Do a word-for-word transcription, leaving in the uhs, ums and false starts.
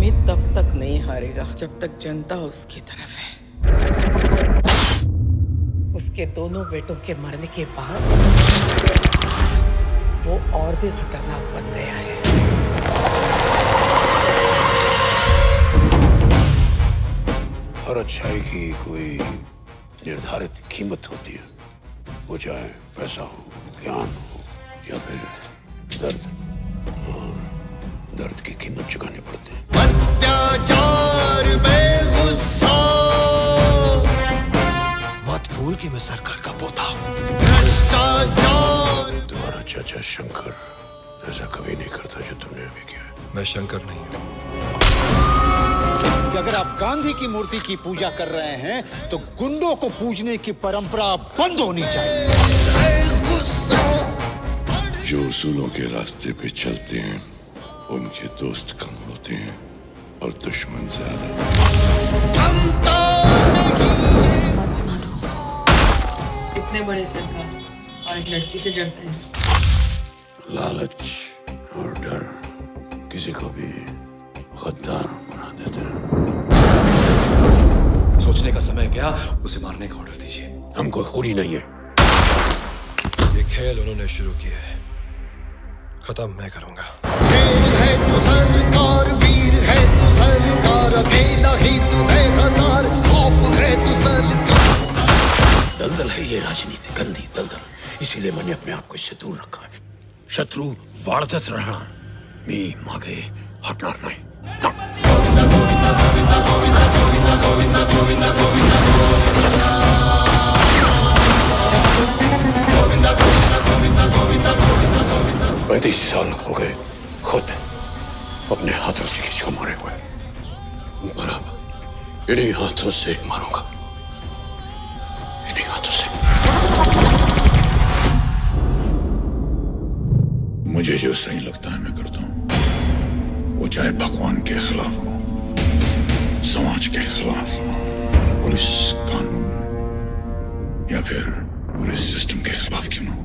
अमित तब तक नहीं हारेगा जब तक जनता उसकी तरफ है। उसके दोनों बेटों के मरने के बाद वो और भी खतरनाक बन गया है। हर अच्छाई की कोई निर्धारित कीमत होती है, वो चाहे पैसा हो, ज्ञान हो या फिर दर्द। और दर्द की कीमत चुकानी पड़ती है। अत्याचार बेगुस्सा, मत भूल कि मैं सरकार का पोता हूँ। भ्रष्टाचार। तुम्हारा चाचा शंकर ऐसा कभी नहीं करता जो तुमने अभी किया है। मैं शंकर नहीं हूँ। अगर आप गांधी की मूर्ति की पूजा कर रहे हैं तो गुंडों को पूजने की परंपरा बंद होनी चाहिए। जो उसूलों के रास्ते पे चलते हैं उनके दोस्त कम होते हैं और दुश्मन ज्यादा। इतने बड़े सरकार और एक लड़की से डरते हैं। लालच और डर किसी को भी गद्दार बना देते हैं। सोचने का समय गया, उसे मारने का ऑर्डर दीजिए। हम कोई खूनी नहीं है। ये खेल उन्होंने शुरू किया है, खत्म मैं करूंगा। खेल है तो सरकार, वीर है तो सरकार, अकेला ही तू है हजार, खौफ है तो सरकार। दलदल है ये राजनीति, गंदी दलदल। इसीलिए मैंने अपने आप को इससे दूर रखा है। शत्रु वाढतच राहणार, मी मागे हटणार नाही। पैंतीस साल हो गए खुद अपने हाथों से किसी को मारे हुए, बराबर इन्हीं हाथों से मारूंगा, इन्हीं हाथों से। मुझे जो सही लगता है मैं करता हूं, वो चाहे भगवान के खिलाफ हो, समाज के खिलाफ हो, पुलिस कानून या फिर पूरे सिस्टम के खिलाफ क्यों ना हो।